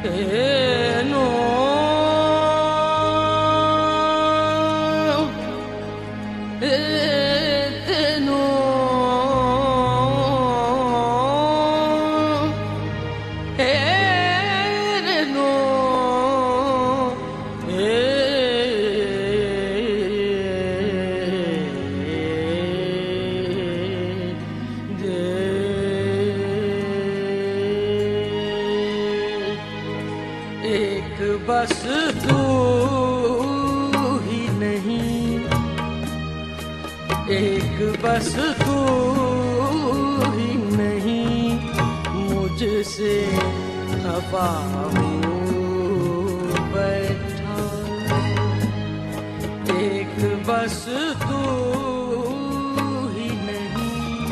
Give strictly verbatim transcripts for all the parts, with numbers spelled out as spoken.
No no एक बस तू ही नहीं, एक बस तू ही नहीं, मुझसे खफा हो बैठा। एक बस तू ही नहीं,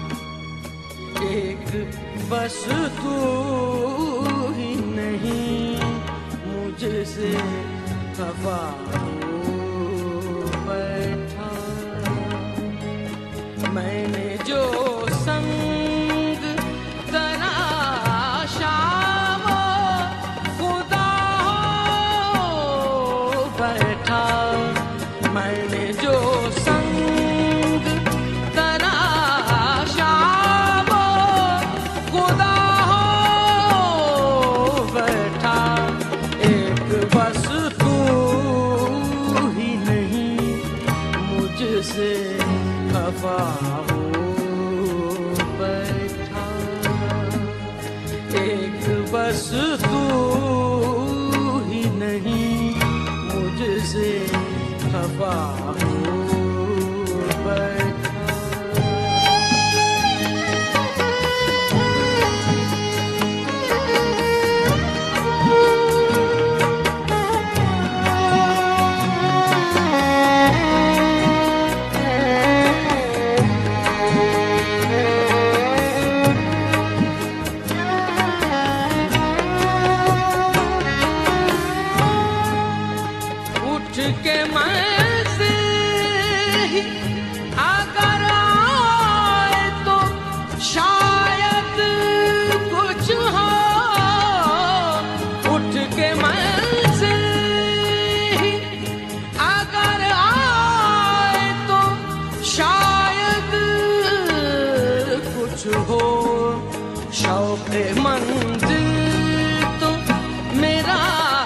एक बस तू ही नहीं, मुझसे खफा हो बैठा। मैंने जो संग तराशा वो खुदा हो बैठा। मैंने जो संग तराशा वो खुदा हो बैठा। एक बस तू ही नहीं, मुझसे खफा हो बैठा। एक बस तू ही नहीं, मुझसे खफा हो बैठा। उठ के मैं से ही अगर आए तो शायद कुछ हो। उठ के मैं से ही अगर आए तो शायद कुछ हो। शौक़े मंज़िल तो मेरा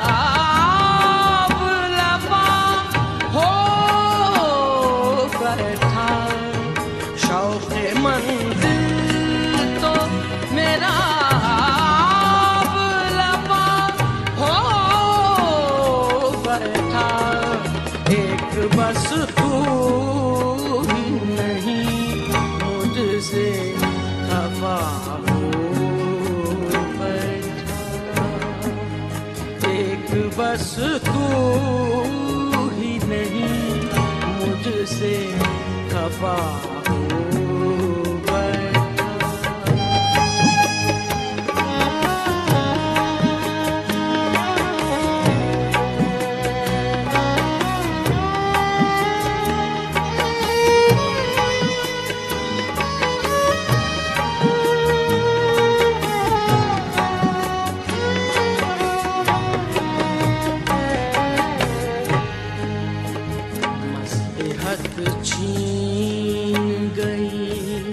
मंदिर तो मेरा लबा हो बैठा। एक बस तू ही नहीं, मुझसे खफा हो बैठा। एक बस तू ही नहीं, मुझसे खफा हो छीन गई,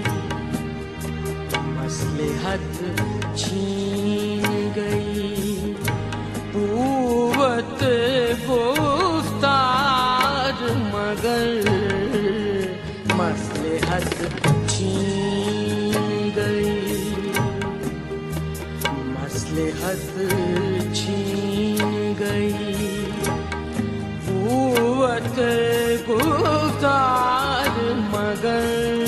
मसलहत छीन गई, कुव्वत गुफ्तार मगर मसलहत छीन गई, मसलहत छीन गई, कुव्वत गुफ्तार मगर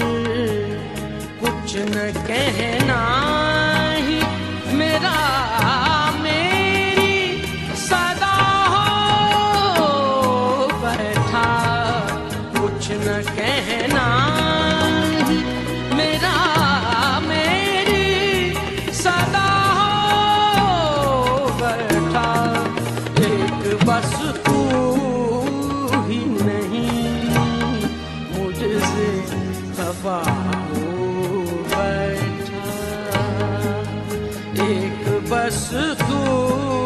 कुछ न कहना ही मेरा मेरी सदा हो बैठा। कुछ न कहना ही मेरा मेरी सदा हो बैठा। एक बस तू ही नहीं, मुझसे खफा हो बैठा। एक बस तू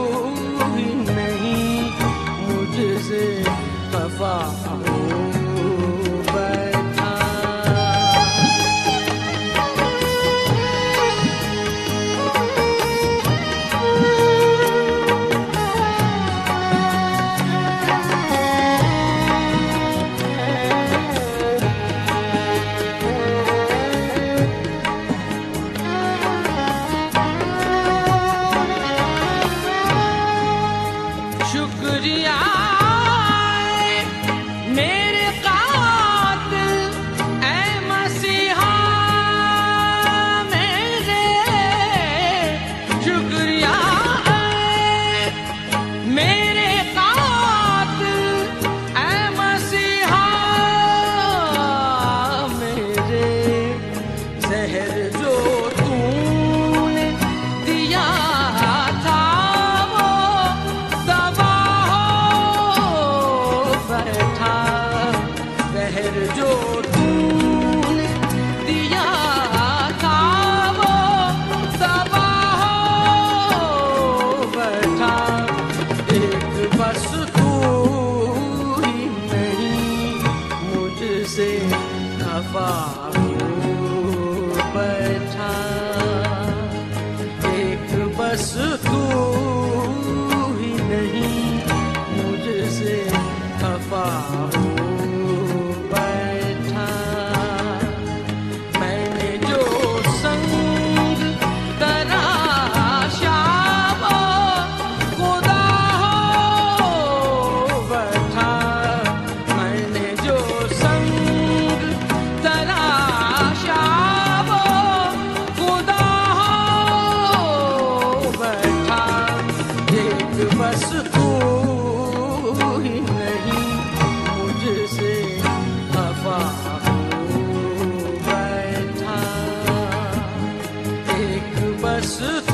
बस